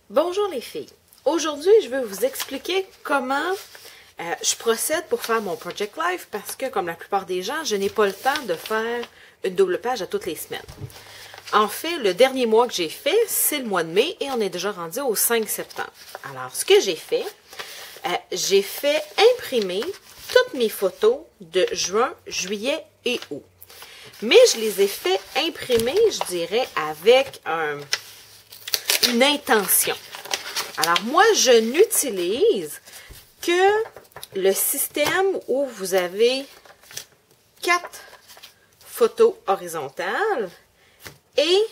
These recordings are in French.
Bonjour les filles. Aujourd'hui, je vais vous expliquer comment je procède pour faire mon Project Life parce que, comme la plupart des gens, je n'ai pas le temps de faire une double page à toutes les semaines. En fait, le dernier mois que j'ai fait, c'est le mois de mai et on est déjà rendu au 5 septembre. Alors, ce que j'ai fait imprimer toutes mes photos de juin, juillet et août. Mais je les ai fait imprimer, je dirais, avec une intention. Alors, moi, je n'utilise que le système où vous avez 4 photos horizontales et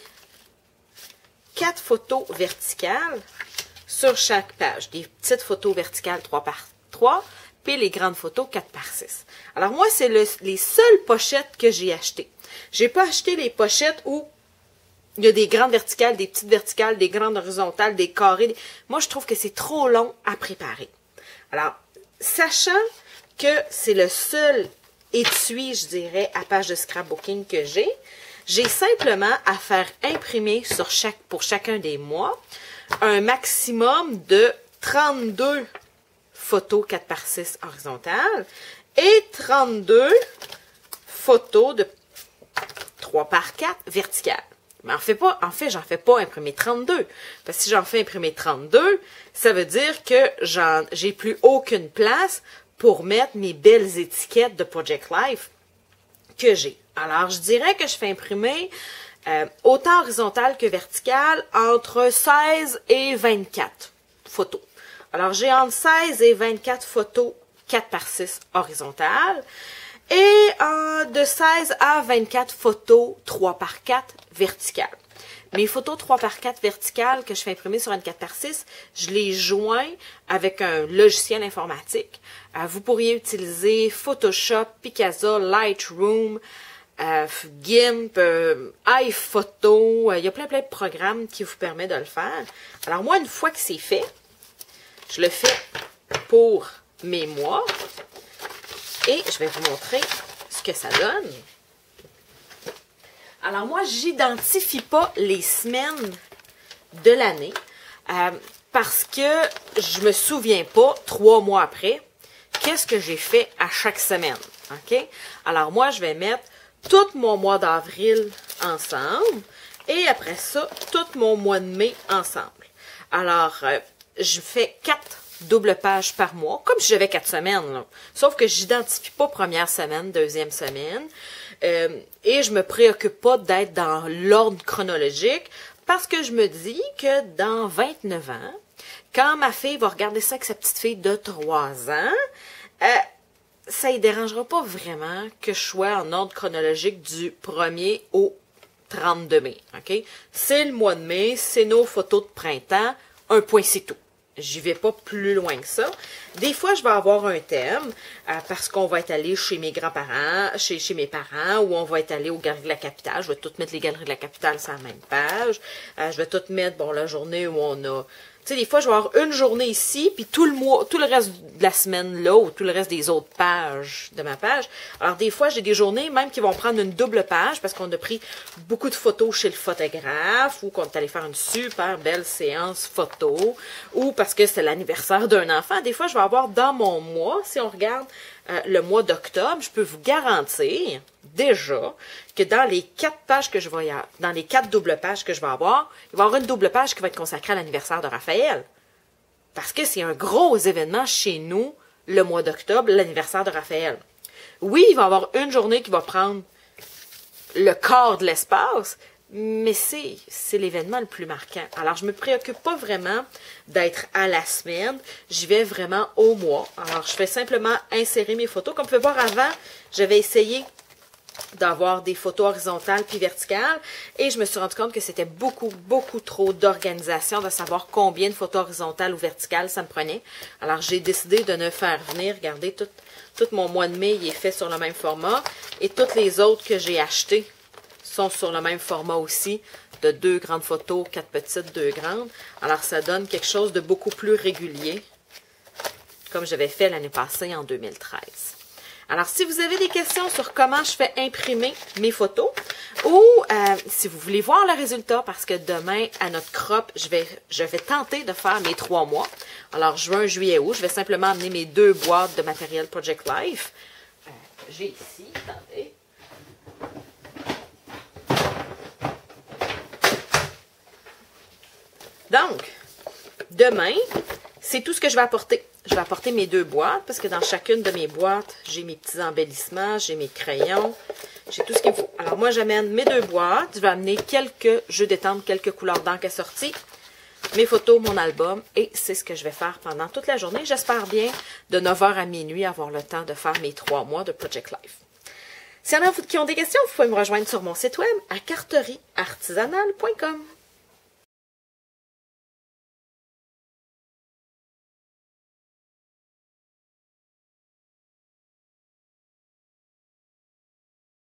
4 photos verticales sur chaque page. Des petites photos verticales 3 par 3, puis les grandes photos 4 par 6. Alors, moi, c'est les seules pochettes que j'ai achetées. Je n'ai pas acheté les pochettes où il y a des grandes verticales, des petites verticales, des grandes horizontales, des carrés. Moi, je trouve que c'est trop long à préparer. Alors, sachant que c'est le seul étui, je dirais, à page de scrapbooking que j'ai simplement à faire imprimer pour chacun des mois un maximum de 32 photos 4 par 6 horizontales et 32 photos de 3 par 4 verticales. Mais en fait, j'en fais pas imprimer 32. Parce que si j'en fais imprimer 32, ça veut dire que j'ai plus aucune place pour mettre mes belles étiquettes de Project Life que j'ai. Alors, je dirais que je fais imprimer autant horizontal que vertical entre 16 et 24 photos. Alors, j'ai entre 16 et 24 photos 4 par 6 horizontales. Et de 16 à 24 photos 3 par 4 verticales. Mes photos 3 par 4 verticales que je fais imprimer sur une 4 par 6, je les joins avec un logiciel informatique. Vous pourriez utiliser Photoshop, Picasa, Lightroom, GIMP, iPhoto. Il y a plein de programmes qui vous permettent de le faire. Alors moi, une fois que c'est fait, je le fais pour mes mois. Et je vais vous montrer ce que ça donne. Alors moi, j'identifie pas les semaines de l'année parce que je me souviens pas, 3 mois après, qu'est-ce que j'ai fait à chaque semaine. OK? Alors moi, je vais mettre tout mon mois d'avril ensemble et après ça, tout mon mois de mai ensemble. Alors, je fais 4 double page par mois, comme si j'avais 4 semaines. Là. Sauf que j'identifie pas première semaine, deuxième semaine. Et je me préoccupe pas d'être dans l'ordre chronologique parce que je me dis que dans 29 ans, quand ma fille va regarder ça avec sa petite fille de 3 ans, ça ne dérangera pas vraiment que je sois en ordre chronologique du 1er au 32 mai. Okay? C'est le mois de mai, c'est nos photos de printemps, un point c'est tout. J'y vais pas plus loin que ça. Des fois, je vais avoir un thème parce qu'on va être allé chez mes grands-parents, chez mes parents, ou on va être allé aux Galeries de la Capitale. Je vais tout mettre les Galeries de la Capitale sur la même page. Je vais tout mettre, bon, la journée où on a... Tu sais, des fois, je vais avoir une journée ici, puis tout le reste de la semaine là, ou tout le reste des autres pages de ma page. Alors, des fois, j'ai des journées même qui vont prendre une double page parce qu'on a pris beaucoup de photos chez le photographe, ou qu'on est allé faire une super belle séance photo, ou parce que c'est l'anniversaire d'un enfant. Des fois, je vais avoir dans mon mois, si on regarde le mois d'octobre, je peux vous garantir déjà que dans les 4 pages que je vais dans les 4 doubles pages que je vais avoir, il va y avoir une double page qui va être consacrée à l'anniversaire de Raphaël. Parce que c'est un gros événement chez nous, le mois d'octobre, l'anniversaire de Raphaël. Oui, il va y avoir une journée qui va prendre le quart de l'espace, mais c'est l'événement le plus marquant. Alors, je ne me préoccupe pas vraiment d'être à la semaine. J'y vais vraiment au mois. Alors, je fais simplement insérer mes photos. Comme vous pouvez voir avant, j'avais essayé d'avoir des photos horizontales puis verticales et je me suis rendu compte que c'était beaucoup trop d'organisation de savoir combien de photos horizontales ou verticales ça me prenait. Alors, j'ai décidé de ne faire venir, regardez, tout mon mois de mai, il est fait sur le même format et toutes les autres que j'ai achetées sont sur le même format aussi, de 2 grandes photos, 4 petites, 2 grandes. Alors, ça donne quelque chose de beaucoup plus régulier, comme j'avais fait l'année passée en 2013. Alors, si vous avez des questions sur comment je fais imprimer mes photos ou si vous voulez voir le résultat, parce que demain, à notre crop, je vais tenter de faire mes 3 mois. Alors, juin, juillet, août, je vais simplement amener mes 2 boîtes de matériel Project Life. J'ai ici, attendez. Donc, demain, c'est tout ce que je vais apporter. Je vais apporter mes 2 boîtes parce que dans chacune de mes boîtes, j'ai mes petits embellissements, j'ai mes crayons, j'ai tout ce qu'il me faut. Alors moi, j'amène mes 2 boîtes. Je vais amener quelques jeux d'étampe, quelques couleurs d'encre assorties, mes photos, mon album, et c'est ce que je vais faire pendant toute la journée. J'espère bien de 9h à minuit avoir le temps de faire mes 3 mois de Project Life. S'il y en a qui ont des questions, vous pouvez me rejoindre sur mon site web à carterieartisanale.com.